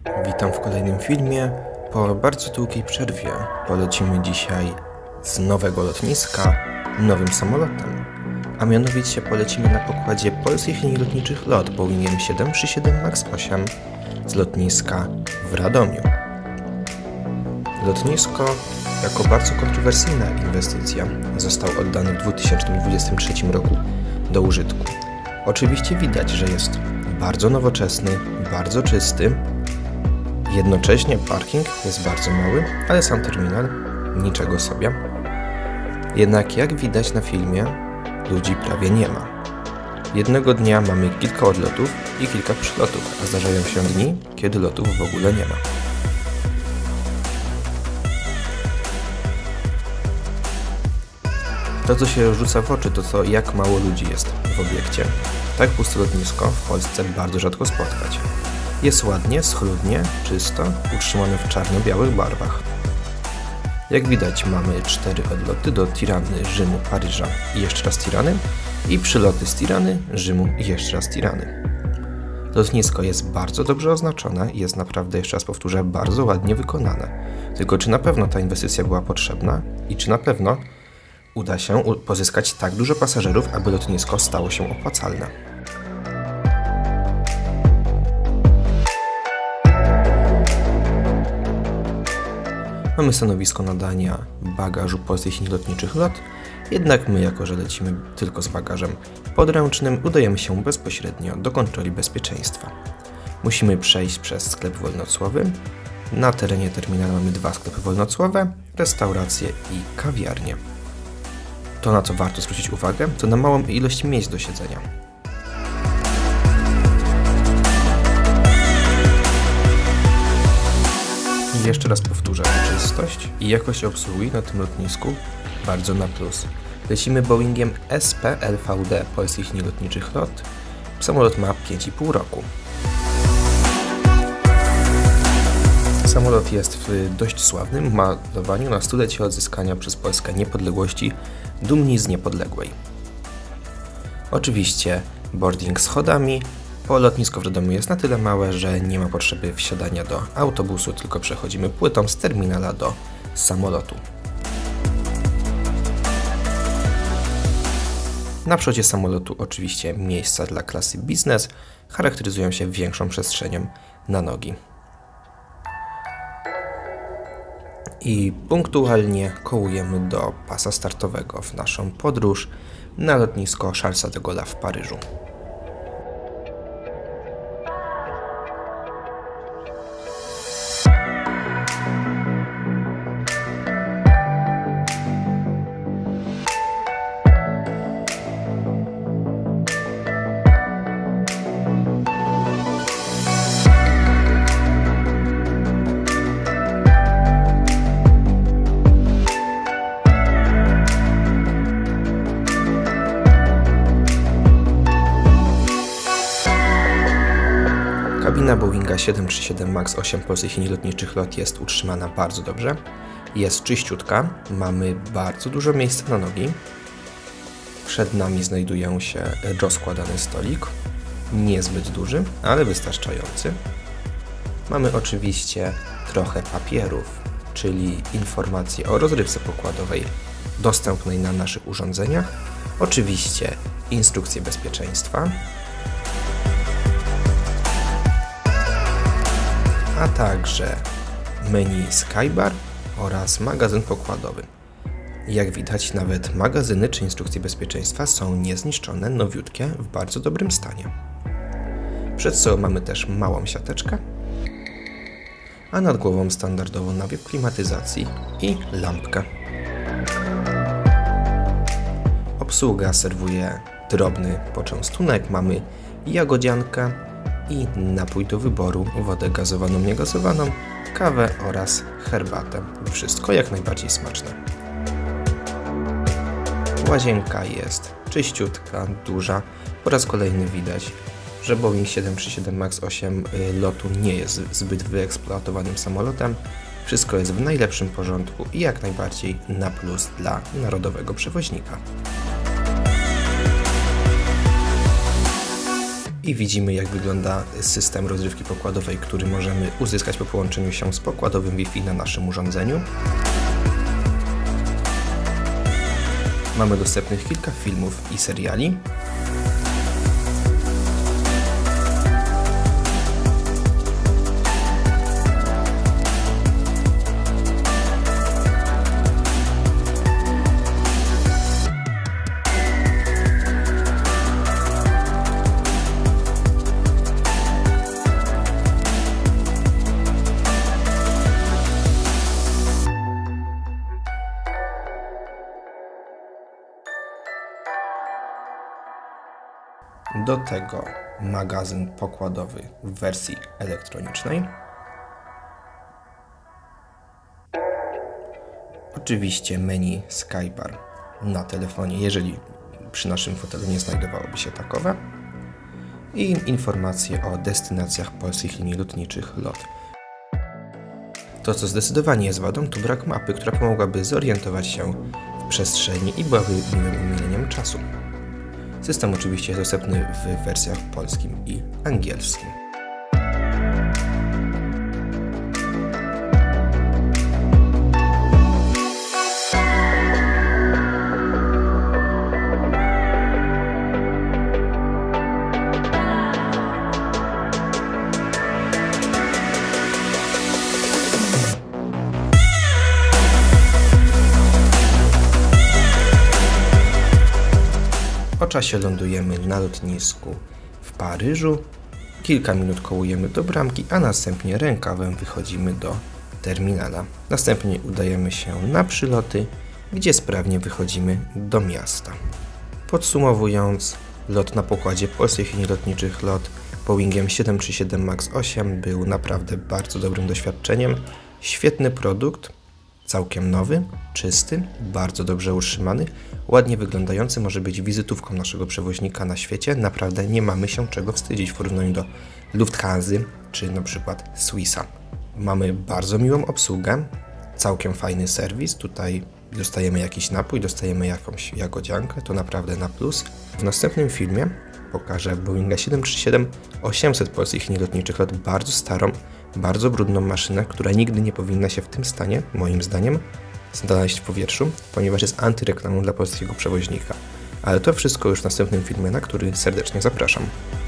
Witam w kolejnym filmie. Po bardzo długiej przerwie polecimy dzisiaj z nowego lotniska nowym samolotem. A mianowicie polecimy na pokładzie Polskich Linii Lotniczych LOT Boeingiem 737 MAX 8 z lotniska w Radomiu. Lotnisko jako bardzo kontrowersyjna inwestycja został oddany w 2023 roku do użytku. Oczywiście widać, że jest bardzo nowoczesny, bardzo czysty. Jednocześnie parking jest bardzo mały, ale sam terminal niczego sobie. Jednak jak widać na filmie, ludzi prawie nie ma. Jednego dnia mamy kilka odlotów i kilka przylotów, a zdarzają się dni, kiedy lotów w ogóle nie ma. To, co się rzuca w oczy, to co, jak mało ludzi jest w obiekcie. Tak puste lotnisko w Polsce bardzo rzadko spotkać. Jest ładnie, schludnie, czysto, utrzymane w czarno-białych barwach. Jak widać, mamy 4 odloty do Tirany, Rzymu, Paryża i jeszcze raz Tirany i przyloty z Tirany, Rzymu i jeszcze raz Tirany. Lotnisko jest bardzo dobrze oznaczone i jest naprawdę, jeszcze raz powtórzę, bardzo ładnie wykonane. Tylko czy na pewno ta inwestycja była potrzebna i czy na pewno uda się pozyskać tak dużo pasażerów, aby lotnisko stało się opłacalne? Mamy stanowisko nadania bagażu Polskich Linii Lotniczych LOT, jednak my, jako że lecimy tylko z bagażem podręcznym, udajemy się bezpośrednio do kontroli bezpieczeństwa. Musimy przejść przez sklep wolnocłowy. Na terenie terminalu mamy 2 sklepy wolnocłowe, restauracje i kawiarnie. To, na co warto zwrócić uwagę, to na małą ilość miejsc do siedzenia. I jeszcze raz powtórzę, czystość i jakość obsługi na tym lotnisku bardzo na plus. Lecimy Boeingiem SP-LVD Polskich Linii Lotniczych LOT. Samolot ma 5,5 roku. Samolot jest w dość sławnym malowaniu na stulecie odzyskania przez Polskę niepodległości Dumni z Niepodległej. Oczywiście boarding schodami. Lotnisko w Radomiu jest na tyle małe, że nie ma potrzeby wsiadania do autobusu, tylko przechodzimy płytą z terminala do samolotu. Na przodzie samolotu oczywiście miejsca dla klasy biznes charakteryzują się większą przestrzenią na nogi. I punktualnie kołujemy do pasa startowego w naszą podróż na lotnisko Charlesa de Gaulle'a w Paryżu. Kabina Boeinga 737 MAX 8 Polskich Linii Lotniczych LOT jest utrzymana bardzo dobrze. Jest czyściutka, mamy bardzo dużo miejsca na nogi. Przed nami znajduje się rozkładany stolik, niezbyt duży, ale wystarczający. Mamy oczywiście trochę papierów, czyli informacje o rozrywce pokładowej dostępnej na naszych urządzeniach. Oczywiście instrukcje bezpieczeństwa, a także menu Skybar oraz magazyn pokładowy. Jak widać, nawet magazyny czy instrukcje bezpieczeństwa są niezniszczone, nowiutkie, w bardzo dobrym stanie. Przed sobą mamy też małą siateczkę, a nad głową standardowo nawiew klimatyzacji i lampkę. Obsługa serwuje drobny poczęstunek, mamy jagodziankę i napój do wyboru, wodę gazowaną, niegazowaną, kawę oraz herbatę. Wszystko jak najbardziej smaczne. Łazienka jest czyściutka, duża. Po raz kolejny widać, że Boeing 737 MAX 8 lotu nie jest zbyt wyeksploatowanym samolotem. Wszystko jest w najlepszym porządku i jak najbardziej na plus dla narodowego przewoźnika. I widzimy, jak wygląda system rozrywki pokładowej, który możemy uzyskać po połączeniu się z pokładowym Wi-Fi na naszym urządzeniu. Mamy dostępnych kilka filmów i seriali. Do tego magazyn pokładowy w wersji elektronicznej. Oczywiście menu Skybar na telefonie, jeżeli przy naszym fotelu nie znajdowałoby się takowe. I informacje o destynacjach polskich linii lotniczych LOT. To, co zdecydowanie jest wadą, to brak mapy, która pomogłaby zorientować się w przestrzeni i byłaby miłym umieleniem czasu. System oczywiście jest dostępny w wersjach polskim i angielskim. Po czasie lądujemy na lotnisku w Paryżu, kilka minut kołujemy do bramki, a następnie rękawem wychodzimy do terminala. Następnie udajemy się na przyloty, gdzie sprawnie wychodzimy do miasta. Podsumowując, lot na pokładzie polskich linii lotniczych LOT Boeingiem 737 MAX 8 był naprawdę bardzo dobrym doświadczeniem. Świetny produkt. Całkiem nowy, czysty, bardzo dobrze utrzymany, ładnie wyglądający, może być wizytówką naszego przewoźnika na świecie. Naprawdę nie mamy się czego wstydzić w porównaniu do Lufthansa czy na przykład Swissa. Mamy bardzo miłą obsługę, całkiem fajny serwis. Tutaj dostajemy jakiś napój, dostajemy jakąś jagodziankę, to naprawdę na plus. W następnym filmie pokażę Boeinga 737-800 polskich linii lotniczych LOT, bardzo starą, bardzo brudną maszynę, która nigdy nie powinna się w tym stanie, moim zdaniem, znaleźć w powietrzu, ponieważ jest antyreklamą dla polskiego przewoźnika. Ale to wszystko już w następnym filmie, na który serdecznie zapraszam.